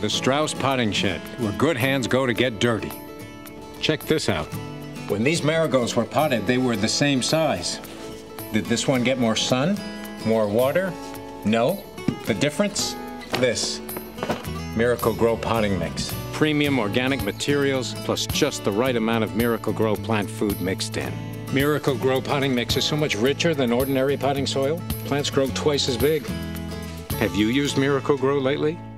The Strauss potting shed, where good hands go to get dirty. Check this out. When these marigolds were potted, they were the same size. Did this one get more sun? More water? No. The difference? This. Miracle-Gro potting mix. Premium organic materials, plus just the right amount of Miracle-Gro plant food mixed in. Miracle-Gro potting mix is so much richer than ordinary potting soil. Plants grow twice as big. Have you used Miracle-Gro lately?